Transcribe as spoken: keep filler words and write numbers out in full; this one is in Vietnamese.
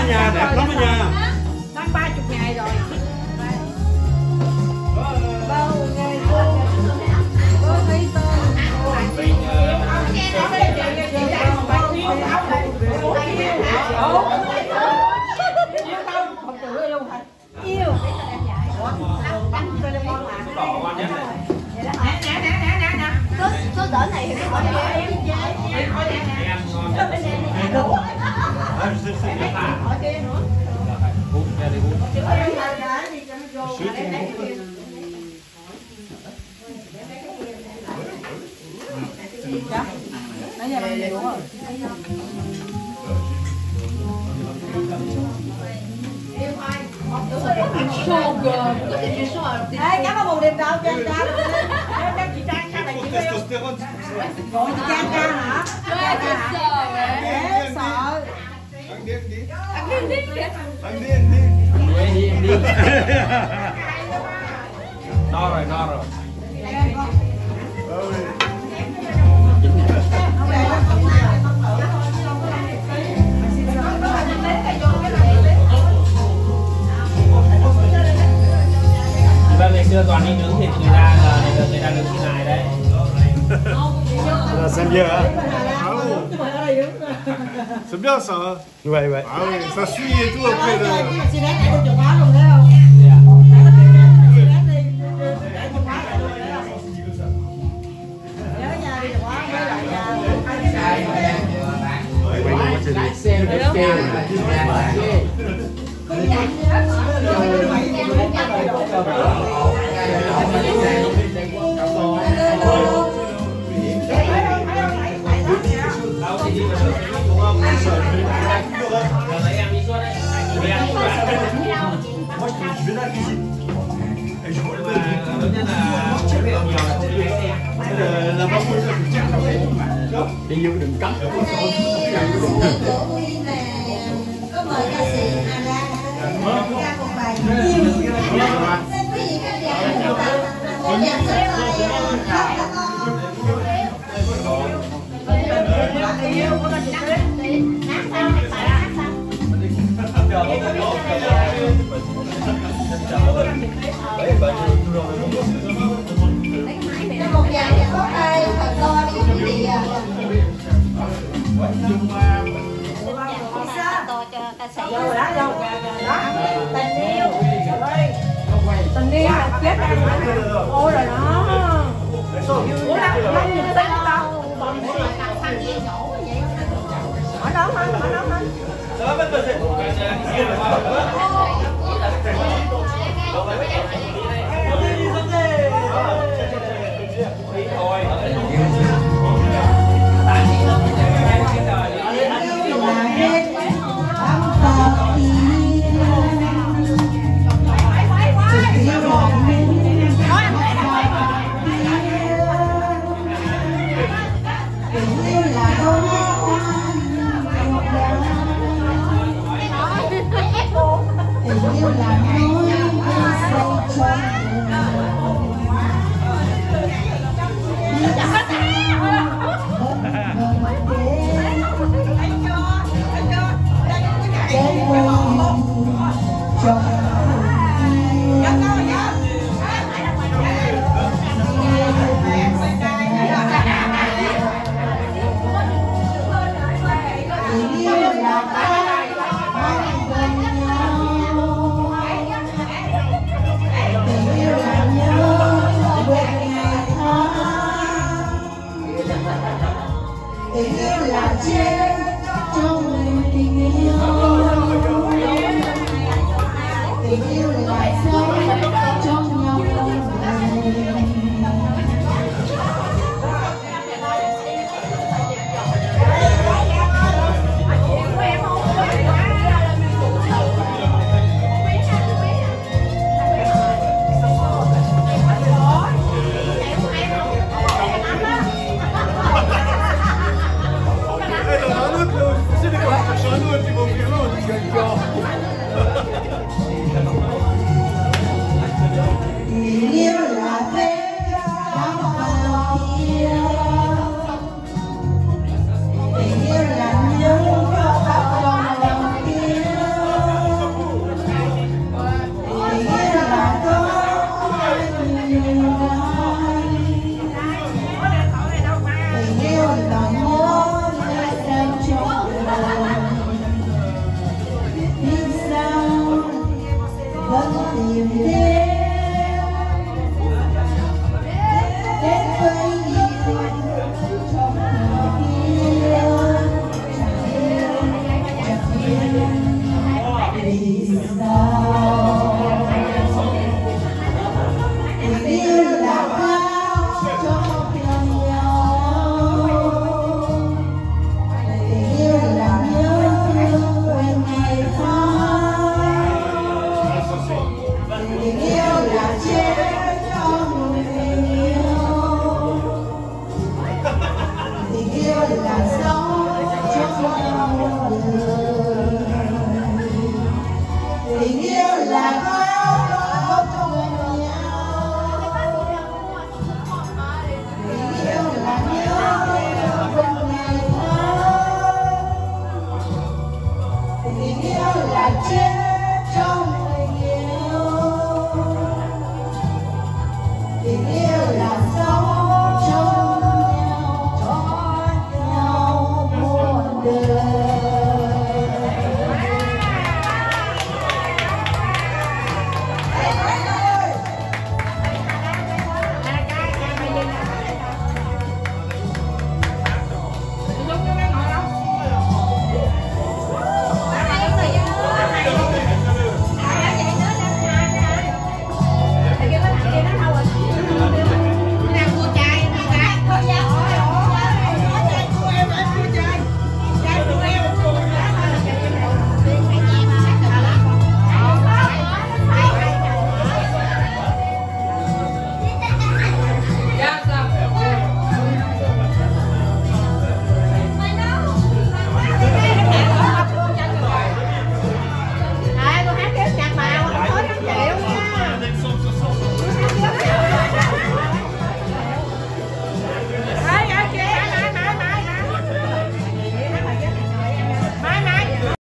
nhà, đẹp lắm ở nhà. Đang ba chục ngày rồi. Yêu. Số số đỡ này thì có em. Nãy giờ làm gì đúng rồi. Ê, cắm vào bù điềm đâu cho anh Trang. Chị Trang sao lại chị Trang Gọi chị Trang ra hả? Dễ sợ. Anh đi, anh đi. Anh đi đi. Anh đi, anh đi. Em đi, em đi. No rồi, no rồi. Vâng, ngày xưa toàn đi nướng thịt người ta, giờ này người ta nướng thịt này đấy. Là xem giờ hả? C'est bien ça. Ouais, ouais. Ah oui, ça suit et tout après le. Chị bé này chụp quá luôn thấy không? Nhớ nhà đi chụp quá với lại Lái xe được kêu. Em đi suốt đấy. Đi vô đừng cắt. có mời ca sĩ Hà Lan ca một bài yêu. Xin quý vị khán giả cùng tặng một dàn sân mời rất là ngon. yêu của mình hát sao hát bài hát sao cho một dàn nhạc có tay thật to đi quý vị ạ. to cho ca sĩ Vô đó, vô đó, tình yêu, tình yêu là chết ăn ôi rồi đó. Ủa lắm lắm nhìn tên đâu ở đó mà ở đó mà Hãy subscribe cho kênh Ghiền Mì Gõ để không bỏ lỡ tình yêu là chết